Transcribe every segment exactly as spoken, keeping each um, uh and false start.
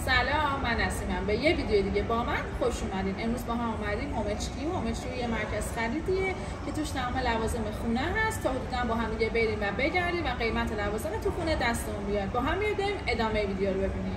سلام، من نسیمم. به یه ویدیو دیگه با من خوش اومدین. امروز با هم اومدیم هوم اچ کیو. هوم اچ کیو یه مرکز خریدیه که توش تمام لوازم خونه هست تا حدودا با هم دیگه بریم و بگردیم و قیمت لوازم تو خونه دستمون بیاد. با هم بریم ادامه ویدیو رو ببینیم.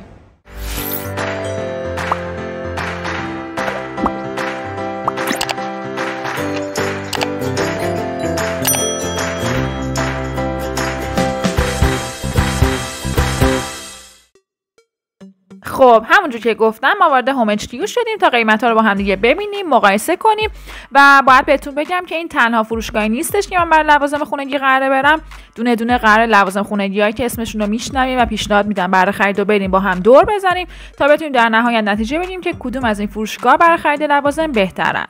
خب همونجور که گفتم ما وارد هوم اچ کیو شدیم تا قیمت‌ها رو با هم دیگه ببینیم، مقایسه کنیم و باید بهتون بگم که این تنها فروشگاهی نیستش که من برای لوازم خونگی قراره برم. دونه دونه قراره لوازم خونگیایی که اسمشون رو میشنویم و پیشنهاد میدم برای خرید و بریم با هم دور بزنیم تا بتونیم در نهایت نتیجه بگیریم که کدوم از این فروشگاه برای خرید لوازم بهترن.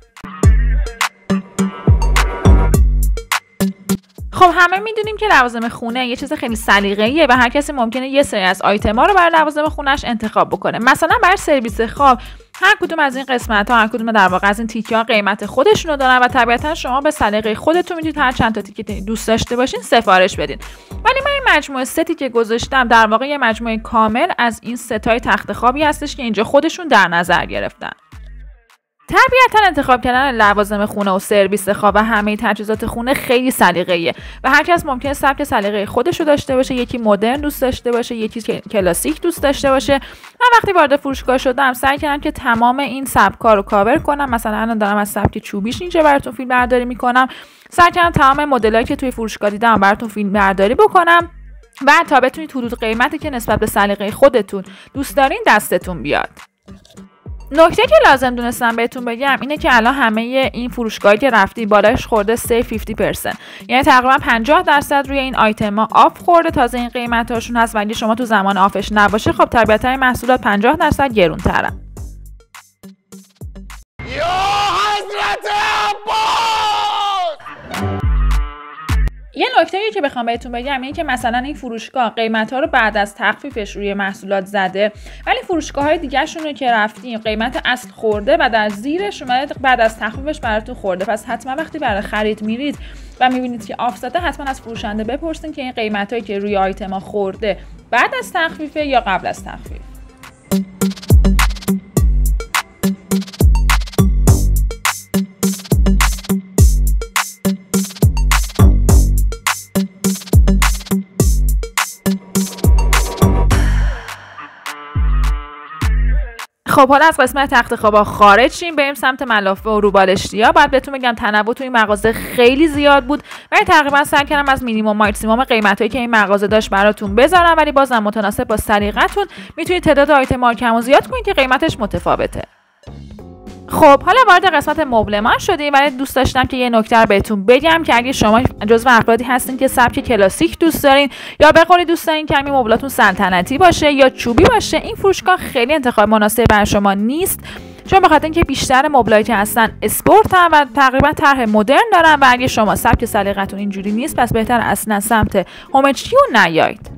خب همه میدونیم که لوازم خونه یه چیز خیلی سلیقه‌ایه و هر کسی ممکنه یه سری از آیتما رو برای لوازم خونه‌اش انتخاب بکنه. مثلا برای سرویس خواب هر کدوم از این قسمت‌ها، هر کدوم در واقع از این تیکه‌ها قیمت خودشون رو دارن و طبیعتاً شما به سلیقه خودتون میتونید هر چند تا تیکه دوست داشته باشین سفارش بدین. ولی من این مجموعه ستی که گذاشتم در واقع یه مجموعه کامل از این ستای تخت خوابی هستش که اینجا خودشون در نظر گرفتن. طبیعتا انتخاب کردن لوازم خونه و سرویس خواب و همه تجهیزات خونه خیلی سلیقه‌ایه و هر کس ممکنه سبک سلیقه خودش رو داشته باشه. یکی مدرن دوست داشته باشه، یکی کلاسیک دوست داشته باشه. من وقتی وارد فروشگاه شدم سعی کردم که تمام این سبک‌ها رو کاور کنم. مثلا الان دارم از سبک چوبیش اینجا براتون فیلم برداری میکنم. سعی کردم تمام مدلایی که توی فروشگاه دیدم براتون فیلم برداری بکنم و تا بتونید حدود قیمتی که نسبت به سلیقه خودتون دوست دارین دستتون بیاد. نکته که لازم دونستم بهتون بگم اینه که الان همه این فروشگاهی که رفتی بالاش خورده سی پنجاه درصد، یعنی تقریبا پنجاه درصد روی این آیتما آف خورده. تازه این قیمتاشون هست و اگه شما تو زمان آفش نباشه خب طبیعتا این محصولات پنجاه درصد گرون‌ترن. یا حضرت عباس! یه نکته‌ای که بخوام بهتون بگم اینه که مثلا این فروشگاه قیمت‌ها رو بعد از تخفیفش روی محصولات زده، ولی فروشگاه‌های دیگه‌شون رو که رفتیم قیمت اصل خورده و در زیرش اومده بعد از تخفیفش براتون خورده. پس حتما وقتی برای خرید میرید و می‌بینید که آف زده حتما از فروشنده بپرسین که این قیمتایی که روی آیتما خورده بعد از تخفیفه یا قبل از تخفیف. خب حالا از قسمت تخت خوابا خارج شیم، بریم سمت ملافه و روبالشتی‌ها. بعد بهتون بگم تنوع تو این مغازه خیلی زیاد بود ولی تقریبا سعی کردم از مینیمم ماکسیمم قیمتایی که این مغازه داشت براتون بذارم، ولی بازم متناسب با سلیقتون میتونید تعداد آیتم‌ها رو کم و زیاد کنید که قیمتش متفاوته. خب حالا وارد قسمت مبلمان شدیم ولی دوست داشتم که یه نکته رو بهتون بگم که اگه شما جزو افرادی هستین که سبک کلاسیک دوست دارین یا به قولی دوست دارین که همین مبلاتون سلطنتی باشه یا چوبی باشه، این فروشگاه خیلی انتخاب مناسب برای شما نیست، چون به خاطر اینکه بیشتر مبلایی که هستن اسپورتن و تقریبا طرح مدرن دارن و اگه شما سبک سلیقتون اینجوری نیست پس بهتر اصلا سمت هوم اچ کیو نیایید.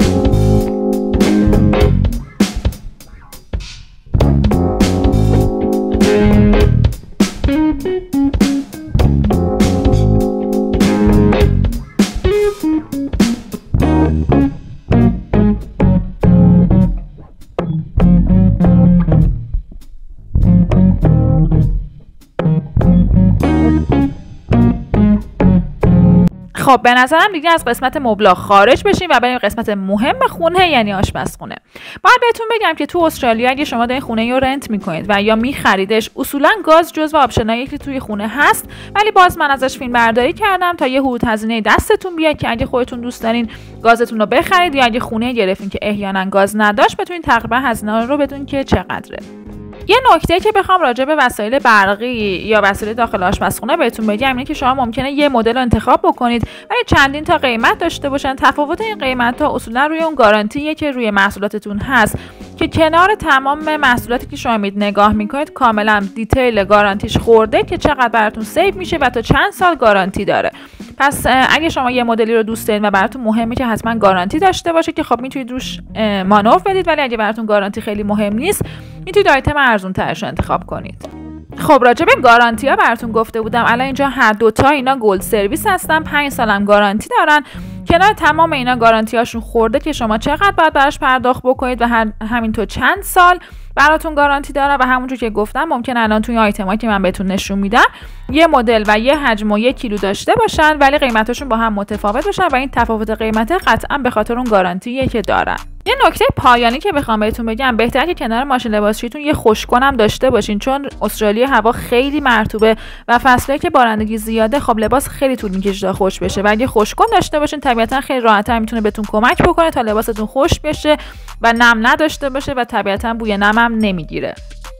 خب به نظرم دیگه از قسمت مبلا خارج بشیم و بریم قسمت مهم خونه یعنی آشپزخونه. باید بهتون بگم که تو استرالیا اگه شما دارین خونه رو رنت میکنید و یا میخریدش اصولا گاز جزو آپشنایی که توی خونه هست، ولی باز من ازش فیلم برداری کردم تا یه حدود هزینه دستتون بیاد که اگه خودتون دوست دارین گازتون رو بخرید یا اگه خونه گرفتین که احیانا گاز نداشت بتونید تقریبا هزینه رو بدون که چقدره. یه نکته که بخوام راجع به وسایل برقی یا وسایل داخل آشپزخونه بهتون بگم اینه که شما ممکنه یه مدل رو انتخاب بکنید ولی چندین تا قیمت داشته باشن. تفاوت این قیمت‌ها اصولا روی اون گارانتیه که روی محصولاتتون هست که کنار تمام محصولاتی که شما میید نگاه میکنید کاملا دیتیل گارانتیش خورده که چقدر براتون سیو میشه و تا چند سال گارانتی داره. پس اگه شما یه مدلی رو دوست دارید و براتون مهمه که حتما گارانتی داشته باشه که خب میتونید روش مانور بدید، ولی اگه براتون گارانتی خیلی مهم نیست میتونید آیتم ارزون ترش رو انتخاب کنید. خب راجع به گارانتی ها براتون گفته بودم. الان اینجا هر دوتا اینا گلد سرویس هستن، پنج سالم گارانتی دارن کنار تمام اینا گارانتیاشون خورده که شما چقدر باید براش پرداخت بکنید و همینطور چند سال براتون گارانتی داره و همونجور که گفتم ممکن الان توی آیتمایی که من بهتون نشون میدم یه مدل و یه حجم و یه کیلو داشته باشن ولی قیمتاشون با هم متفاوت باشن و این تفاوت قیمت قطعا به خاطر اون گارانتیه که دارن. یه نکته پایانی که بخوام بهتون بگم، بهتره که کنار ماشین لباسشوییتون یه خشککن هم داشته باشین، چون استرالیا هوا خیلی مرطوبه و فصلی که بارندگی زیاده خب لباس خیلی طول میکشه تا خشک بشه و اگه خشککن داشته باشین طبیعتا خیلی راحت‌تر میتونه بهتون کمک بکنه تا لباستون خشک بشه و نم نداشته باشه و طبیعتا بوی نم هم نمیگیره.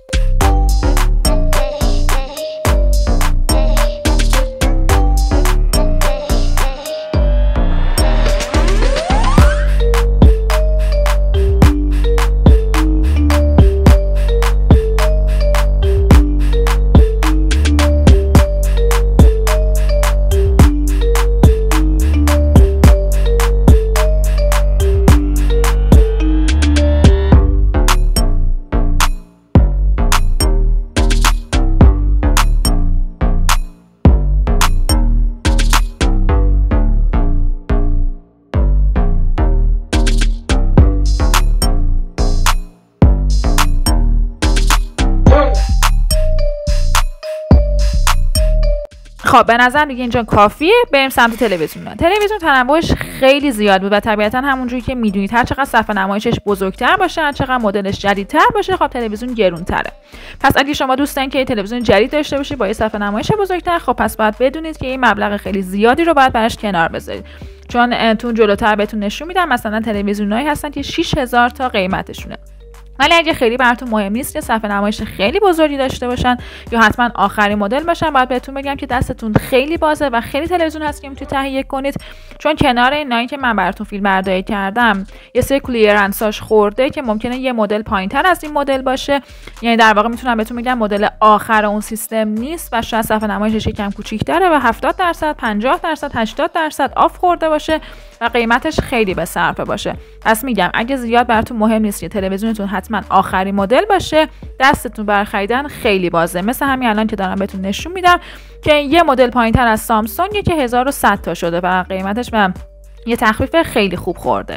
خب به نظر دیگه اینجا کافیه. بریم سمت تلویزیون. تلویزیون تنوعش خیلی زیاد بود و طبیعتا همونجوری که میدونید هر چقدر صفحه نمایشش بزرگتر باشه، هر چقدر مدلش جدیدتر باشه، خب تلویزیون گرونتره. پس اگه شما دوست دارین که تلویزیون جدید داشته باشید با یه صفحه نمایش بزرگتر، خب پس باید بدونید که این مبلغ خیلی زیادی رو باید براش کنار بذارید. چون تو جلوتر بهتون نشون میدم مثلا تلویزیونایی هستن که شش هزار تا قیمتشونه. ولی اگه خیلی براتون مهم نیست که صفحه نمایش خیلی بزرگی داشته باشن یا حتما آخرین مدل باشن، باید بهتون بگم که دستتون خیلی بازه و خیلی تلویزیون هست که میتونید تهیه کنید. چون کنار اینایی که من براتون فیلم برداری کردم یه سری کلیرنساش خورده که ممکنه یه مدل پایینتر از این مدل باشه، یعنی در واقع میتونم بهتون بگم مدل آخر اون سیستم نیست و شاید صفحه نمایشش یکم کوچیک‌تره و هفتاد درصد، پنجاه درصد، هشتاد درصد آف خورده باشه و قیمتش خیلی به صرفه باشه. پس میگم اگه زیاد براتون مهم نیست که تلویزیونتون حتما آخری مدل باشه، دستتون برای خریدن خیلی بازه. مثل همین الان که دارم بهتون نشون میدم که یه مدل پایینتر از سامسونگ که هزار و صد تا شده و قیمتش به یه تخفیف خیلی خوب خورده.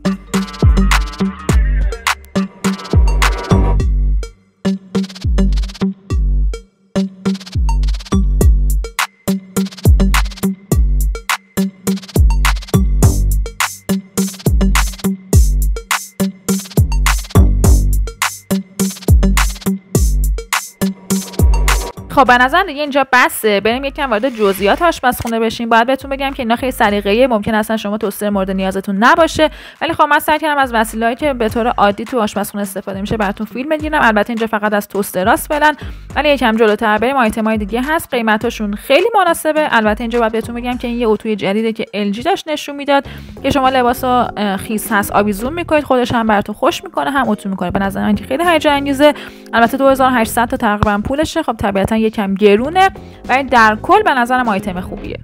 خب به نظر دیگه اینجا بسه. بریم یکم وارد جزئیات آشپزخونه بشیم. باید بهتون بگم که اینا خیلی سلیقه‌ایه، ممکن اصلا شما توستر مورد نیازتون نباشه، ولی خب من سعی کردم از وسایلی که به طور عادی تو آشپزخونه استفاده میشه براتون فیلم بگیرم. البته اینجا فقط از توستراست فعلا، ولی یکم جلوتر بریم آیتمای دیگه هست، قیمتاشون خیلی مناسبه. البته اینجا باید بهتون بگم که این یه اتوی جدیده که ال جی داشت نشون میداد که شما لباسو خیس هست آویزون میکنید، خودش هم براتون خوش میکنه هم اتو میکنه. به نظر من که خیلی هیجان انگیزه. البته دو هزار و هشتصد تا تقریبا پولشه، خب طبیعتا یکم گرونه ولی در کل به نظرم آیتم خوبیه.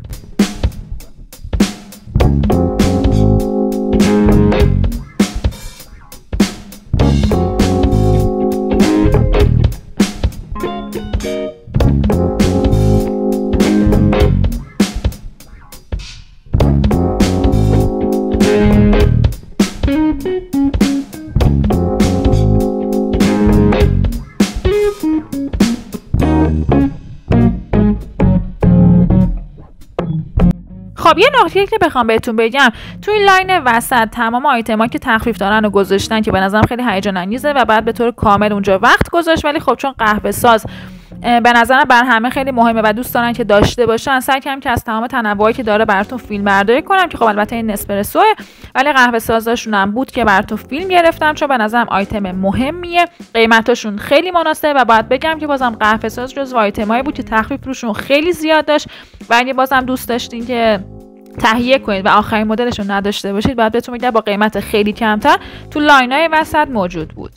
خب یه نکته که بخوام بهتون بگم، توی این لاین وسط تمام آیتما که تخفیف دارن و گذاشتن که به نظرم خیلی هیجان انگیزه و بعد به طور کامل اونجا وقت گذاشت، ولی خب چون قهوه ساز به نظرم بر همه خیلی مهمه و دوست دارن که داشته باشن، سعی کردم که از تمام تنوعی که داره براتون فیلم برداری کنم که خب البته این نسپرسوه ولی قهوه سازاشون هم بود که براتون فیلم گرفتم چون به نظرم آیتم مهمیه. قیمتاشون خیلی مناسبه و باید بگم که بازم قهوه ساز جزو آیتمایی بود که تخفیف روشون خیلی زیاد داشت و اگه بازم دوست داشتین که تهیه کنید و آخرین مدلشون نداشته باشید، باید بهتون بگم با قیمت خیلی کمتر تو لاینای وسط موجود بود.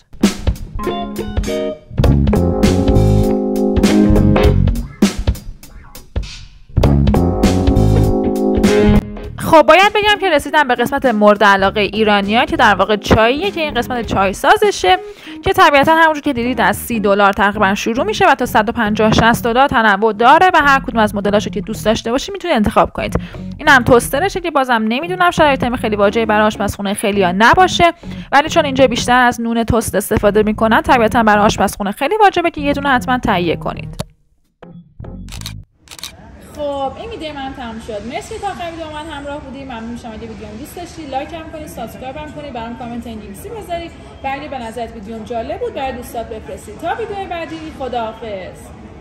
خب باید بگم که رسیدم به قسمت مورد علاقه ایرانی‌ها که در واقع چاییه که این قسمت چای سازشه که طبیعتا همونجور که دیدید از سی دلار تقریبا شروع میشه و تا صد و پنجاه شصت دلار تنوع داره و هر کدوم از مدلاشو که دوست داشته باشید میتونید انتخاب کنید. این هم توسترشه که بازم نمیدونم شاید آیتم خیلی واجبی برای آشپزخونه خیلی‌ها نباشه، ولی چون اینجا بیشتر از نون توست استفاده میکنن طبیعتا برای آشپزخونه خیلی واجبه که یه دونه حتما تهیه کنید. خب این ویدیو من تموم شد. مرسی تا آخر ویدیو من همراه بودید. ممنون میشم اگه ویدیوم دوست داشتید لایک هم کنید، سابسکرایب هم کنید، برام کامنت انگلیسی بذارید. اگه به نظرت ویدیوم جالب بود برای دوستات بفرستید. تا ویدیو بعدی خداحافظ.